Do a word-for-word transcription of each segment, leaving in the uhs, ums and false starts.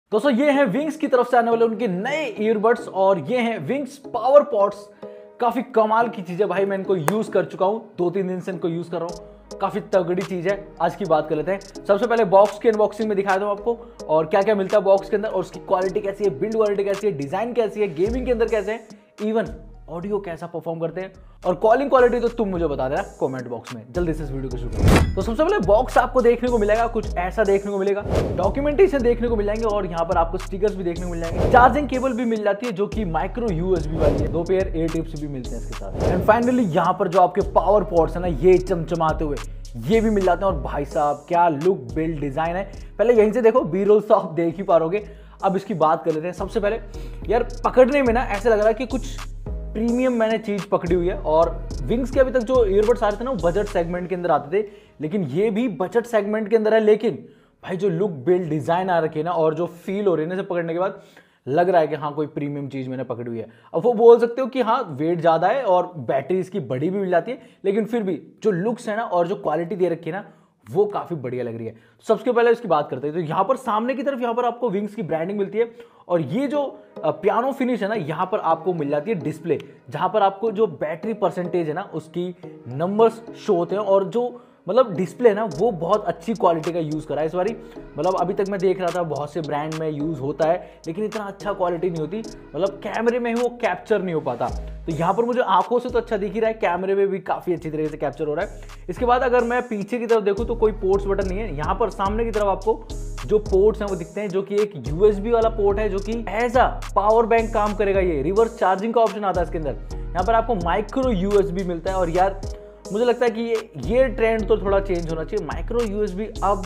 दोस्तों ये हैं विंग्स की तरफ से आने वाले उनके नए ईयरबड्स और ये हैं विंग्स पावर पॉड्स। काफी कमाल की चीज है भाई, मैं इनको यूज कर चुका हूं, दो तीन दिन से इनको यूज कर रहा हूं, काफी तगड़ी चीज है। आज की बात कर लेते हैं। सबसे पहले बॉक्स की अनबॉक्सिंग में दिखा दूं आपको और क्या क्या मिलता है बॉक्स के अंदर और उसकी क्वालिटी कैसी है, बिल्ड क्वालिटी कैसी है, डिजाइन कैसी है, गेमिंग के अंदर कैसे है, इवन ऑडियो कैसा परफॉर्म करते हैं और कॉलिंग क्वालिटी तो तुम मुझे बता देना कमेंट बॉक्स में। जल्दी से इस वीडियो को शुरू करें। तो सबसे पहले बॉक्स आपको देखने को मिलेगा, कुछ ऐसा देखने को मिलेगा, डॉक्यूमेंटेशन देखने को मिल जाएंगे और यहाँ पर आपको स्टिकर्स भी देखने को मिल जाएंगे। चार्जिंग केबल भी मिल जाती है जो कि माइक्रो यूएसबी वाली है, दो पेयर एयर टिप्स भी मिलते हैं इसके साथ। एंड फाइनली यहाँ पर जो आपके पावर पॉड्स है ना, ये चमचमाते हुए ये भी मिल जाते हैं और भाई साहब क्या लुक बिल्ड डिजाइन है। पहले यहीं से देखो, बी रोल तो आप देख ही पाओगे। अब इसकी बात कर लेते हैं। सबसे पहले यार पकड़ने में ना ऐसा लग रहा है कि कुछ प्रीमियम मैंने चीज पकड़ी हुई है। और विंग्स के अभी तक जो ईयरबड्स आ रहे थे ना वो बजट सेगमेंट के अंदर आते थे, लेकिन ये भी बजट सेगमेंट के अंदर है। लेकिन भाई जो लुक बिल्ड डिजाइन आ रखी है ना और जो फील हो रही है ना इसे पकड़ने के बाद, लग रहा है कि हाँ कोई प्रीमियम चीज मैंने पकड़ी हुई है। अब वो बोल सकते हो कि हाँ वेट ज्यादा है और बैटरी इसकी बड़ी भी मिल जाती है, लेकिन फिर भी जो लुक्स है ना और जो क्वालिटी दे रखी है ना वो काफी बढ़िया लग रही है। सबसे पहले इसकी बात करते हैं तो यहाँ पर सामने की तरफ यहाँ पर आपको विंग्स की ब्रांडिंग मिलती है और ये जो पियानो फिनिश है ना यहाँ पर आपको मिल जाती है डिस्प्ले, जहां पर आपको जो बैटरी परसेंटेज है ना उसकी नंबर्स शो होते हैं और जो मतलब डिस्प्ले है ना वो बहुत अच्छी क्वालिटी का यूज करा है इस बारी। मतलब अभी तक मैं देख रहा था बहुत से ब्रांड में यूज होता है लेकिन इतना अच्छा क्वालिटी नहीं होती, मतलब कैमरे में ही वो कैप्चर नहीं हो पाता। तो यहाँ पर मुझे आंखों से तो अच्छा दिख ही रहा है, कैमरे में भी काफी अच्छी तरीके से कैप्चर हो रहा है। इसके बाद अगर मैं पीछे की तरफ देखूँ तो कोई पोर्ट्स बटन नहीं है। यहाँ पर सामने की तरफ आपको जो पोर्ट्स हैं वो दिखते हैं, जो कि एक यूएसबी वाला पोर्ट है जो कि एज अ पावर बैंक काम करेगा। ये रिवर्स चार्जिंग का ऑप्शन आता है इसके अंदर। यहाँ पर आपको माइक्रो यूएसबी मिलता है और यार मुझे लगता है कि ये ये ट्रेंड तो थोड़ा चेंज होना चाहिए। माइक्रो यूएसबी अब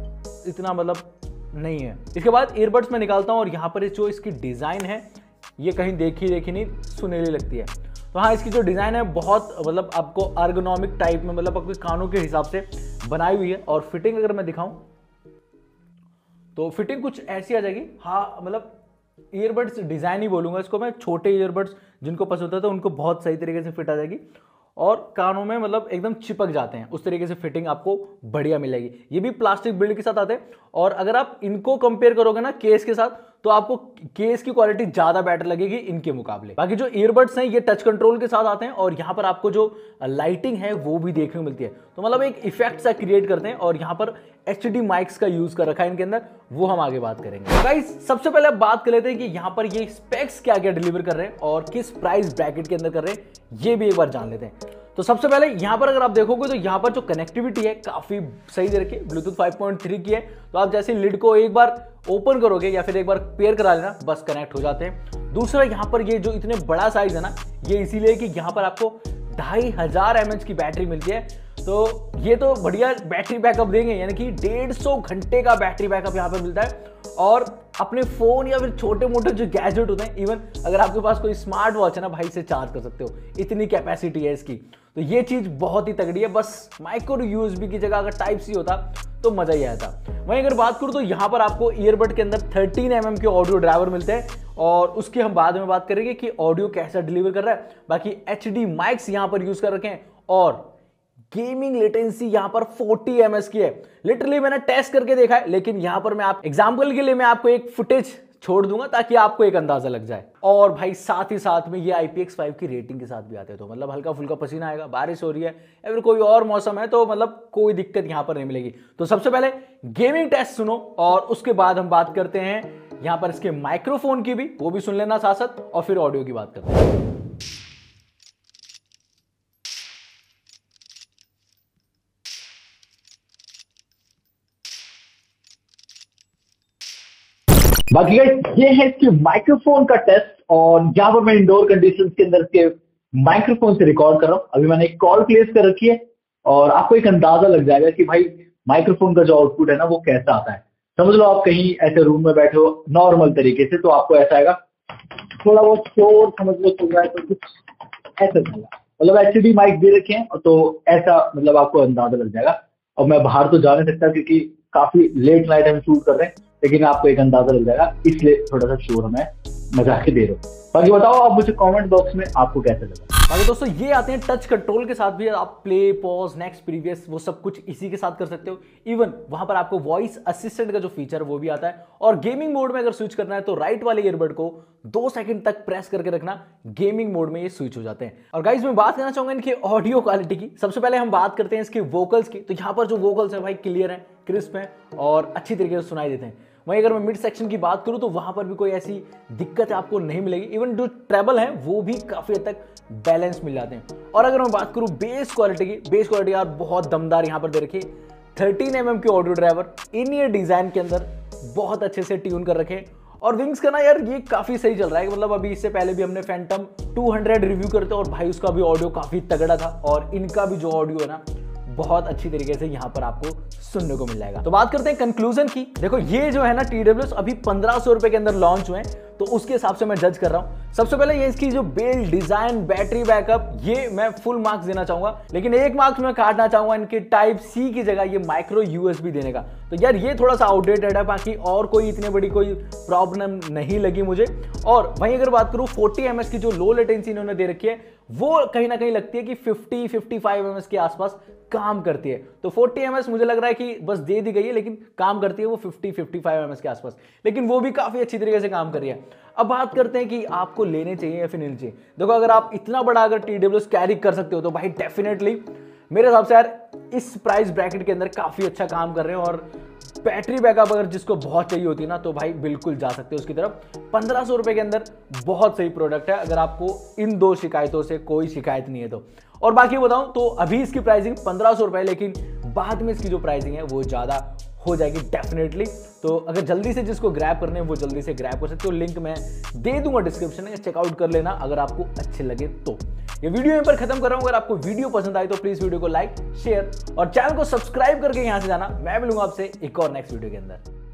इतना मतलब नहीं है। इसके बाद ईयरबड्स में निकालता हूँ और यहाँ पर जो इसकी डिजाइन है ये कहीं देखी देखी नहीं सुनेली लगती है। तो हाँ इसकी जो डिजाइन है बहुत मतलब आपको अर्गोनॉमिक टाइप में, मतलब आपके कानों के हिसाब से बनाई हुई है। और फिटिंग अगर मैं दिखाऊं तो फिटिंग कुछ ऐसी आ जाएगी। हाँ मतलब ईयरबड्स डिजाइन ही बोलूंगा इसको मैं, छोटे ईयरबड्स जिनको पसंद होता है उनको बहुत सही तरीके से फिट आ जाएगी और कानों में मतलब एकदम चिपक जाते हैं, उस तरीके से फिटिंग आपको बढ़िया मिलेगी। ये भी प्लास्टिक बिल्ड के साथ आते हैं और अगर आप इनको कंपेयर करोगे ना केस के साथ तो आपको केस की क्वालिटी ज्यादा बेटर लगेगी इनके मुकाबले। बाकी जो ईयरबड्स हैं ये टच कंट्रोल के साथ आते हैं और यहाँ पर आपको जो लाइटिंग है वो भी देखने को मिलती है, तो मतलब एक इफेक्ट सा क्रिएट करते हैं। और यहाँ पर एचडी माइक्स का यूज कर रखा है इनके अंदर, वो हम आगे बात करेंगे। गाइस सबसे पहले बात कर लेते हैं कि यहाँ पर ये स्पेक्स क्या क्या डिलीवर कर रहे हैं और किस प्राइस ब्रैकेट के अंदर कर रहे हैं, ये भी एक बार जान लेते हैं। तो सबसे पहले यहाँ पर अगर आप देखोगे तो यहाँ पर जो कनेक्टिविटी है काफी सही दे रखी है, ब्लूटूथ फाइव पॉइंट थ्री की है। तो आप जैसे लिड को एक बार ओपन करोगे या फिर एक बार पेयर करा लेना बस कनेक्ट हो जाते हैं। दूसरा यहाँ पर ये जो इतने बड़ा साइज है ना ये इसीलिए कि यहाँ पर आपको ढाई हजार एम एच की बैटरी मिलती है, तो ये तो बढ़िया बैटरी बैकअप देंगे, यानी कि डेढ़ सौ घंटे का बैटरी बैकअप यहाँ पर मिलता है। और अपने फोन या फिर छोटे मोटे जो गैजेट होते हैं, इवन अगर आपके पास कोई स्मार्ट वॉच है ना भाई से चार्ज कर सकते हो, इतनी कैपेसिटी है इसकी। तो ये चीज बहुत ही तगड़ी है। बस माइक्रो यूएसबी की जगह अगर टाइप सी होता तो मजा ही आया था। वहीं अगर बात करूं तो यहाँ पर आपको ईयरबड के अंदर थर्टीन एम एम के ऑडियो ड्राइवर मिलते हैं और उसकी हम बाद में बात करेंगे कि ऑडियो कैसा डिलीवर कर रहा है। बाकी एचडी माइक्स यहाँ पर यूज कर रखे हैं और गेमिंग लेटेंसी यहाँ पर फोर्टी एम एस की है। लिटरली मैंने टेस्ट करके देखा है, लेकिन यहाँ पर मैं आप एग्जाम्पल के लिए मैं आपको एक फुटेज छोड़ दूंगा ताकि आपको एक अंदाजा लग जाए। और भाई साथ ही साथ में ये आई पी एक्स फाइव की रेटिंग के साथ भी आते हैं, तो मतलब हल्का फुल्का पसीना आएगा, बारिश हो रही है या फिर कोई और मौसम है तो मतलब कोई दिक्कत यहाँ पर नहीं मिलेगी। तो सबसे पहले गेमिंग टेस्ट सुनो और उसके बाद हम बात करते हैं यहाँ पर इसके माइक्रोफोन की भी, वो भी सुन लेना साथ साथ, और फिर ऑडियो की बात करते हैं। बाकी ये है इसके माइक्रोफोन का टेस्ट और यहाँ पर मैं इंडोर कंडीशंस के अंदर के माइक्रोफोन से रिकॉर्ड कर रहा हूँ। अभी मैंने एक कॉल प्लेस कर रखी है और आपको एक अंदाजा लग जाएगा कि भाई माइक्रोफोन का जो आउटपुट है ना वो कैसा आता है। समझ लो आप कहीं ऐसे रूम में बैठे हो नॉर्मल तरीके से, तो आपको ऐसा आएगा, थोड़ा बहुत शोर समझ लो चल रहा है तो कुछ ऐसा चल रहा है, मतलब एचडी माइक दे रखे हैं तो ऐसा मतलब आपको अंदाजा लग जाएगा। अब मैं बाहर तो जा नहीं सकता क्योंकि काफी लेट नाइट हम शूट कर रहे हैं, लेकिन आपको एक अंदाजा लग जाएगा, इसलिए थोड़ा सा शोर हमें मजाक के दे रहा हूँ। बाकी बताओ आप मुझे कमेंट बॉक्स में आपको कैसा लगा। बाकी दोस्तों ये आते हैं टच कंट्रोल के साथ भी, आप प्ले पॉज नेक्स्ट प्रीवियस वो सब कुछ इसी के साथ कर सकते हो। इवन वहां पर आपको वॉइस असिस्टेंट का जो फीचर वो भी आता है। और गेमिंग मोड में अगर स्विच करना है तो राइट वाले ईयरबड को दो सेकंड तक प्रेस करके रखना, गेमिंग मोड में ये स्विच हो जाते हैं। और गाइस मैं बात करना चाहूंगा इनके ऑडियो क्वालिटी की। सबसे पहले हम बात करते हैं इसके वोकल्स की। तो यहाँ पर जो वोकल्स है भाई क्लियर है, क्रिस्प है और अच्छी तरीके से सुनाई देते हैं। वहीं अगर मैं मिड सेक्शन की बात करूं तो वहां पर भी कोई ऐसी दिक्कत आपको नहीं मिलेगी। इवन जो ट्रेबल है वो भी काफी हद तक बैलेंस मिल जाते हैं। और अगर मैं बात करूं बेस क्वालिटी की, बेस क्वालिटी यार बहुत दमदार यहां पर दे रखी है। थर्टीन एम एम की audio driver in ear design के अंदर बहुत अच्छे से ट्यून कर रखे हैं। और विंग्स का ना यार ये काफी सही चल रहा है। मतलब अभी इससे पहले भी हमने फैंटम टू हंड्रेड रिव्यू करते और भाई उसका भी ऑडियो काफी तगड़ा था। और इनका भी जो ऑडियो है ना बहुत अच्छी तरीके से यहाँ पर आपको सुनने को मिल जाएगा। तो बात करते हैं कंक्लूजन की। देखो ये जो है ना टी डब्ल्यू एस अभी पंद्रह सौ रुपए के अंदर लॉन्च हुए हैं, तो उसके हिसाब से मैं जज कर रहा हूं। सबसे पहले ये इसकी जो बिल्ड डिजाइन, बैटरी बैकअप, ये मैं फुल मार्क्स देना चाहूंगा। लेकिन एक मार्क्स मैं काटना चाहूंगा इनके टाइप सी की जगह ये माइक्रो यूएसबी देने का। तो यार ये थोड़ा सा आउटडेटेड है, बाकी और कोई इतनी बड़ी कोई प्रॉब्लम नहीं लगी मुझे। और वहीं अगर बात करूं फोर्टी एम एस की जो लो लेटेंसी इन्होंने दे रखी है वो कहीं ना कहीं लगती है कि fifty fifty five M S के आसपास काम करती है। तो फोर्टी एम एस मुझे लग रहा है कि बस दे दी गई है, लेकिन काम करती है वो fifty fifty five M S के आसपास। लेकिन वो भी काफी अच्छी तरीके से काम कर रही है। अब बात करते हैं कि आपको लेने चाहिए या फिर नहीं चाहिए। देखो अगर आप इतना बड़ा अगर टी डब्ल्यू एस कैरी कर सकते हो तो भाई डेफिनेटली मेरे हिसाब से यार इस प्राइस ब्रैकेट के अंदर काफी अच्छा काम कर रहे हैं। और बैटरी बैकअप अगर जिसको बहुत चाहिए होती है ना तो भाई बिल्कुल जा सकते हो उसकी तरफ। पंद्रह सौ रुपए के अंदर बहुत सही प्रोडक्ट है अगर आपको इन दो शिकायतों से कोई शिकायत नहीं है तो। और बाकी बताऊं तो अभी इसकी प्राइसिंग पंद्रह सौ रुपए, लेकिन बाद में इसकी जो प्राइसिंग है वो ज्यादा हो जाएगी डेफिनेटली। तो अगर जल्दी से जिसको ग्रैब करने हैं वो जल्दी से ग्रैब कर सकते हो। लिंक मैं दे दूंगा डिस्क्रिप्शन में, चेकआउट कर लेना अगर आपको अच्छे लगे तो। ये वीडियो यहीं पर खत्म कर रहा हूं। अगर आपको वीडियो पसंद आई तो प्लीज वीडियो को लाइक, शेयर और चैनल को सब्सक्राइब करके यहां से जाना। मैं मिलूंगा आपसे एक और नेक्स्ट वीडियो के अंदर।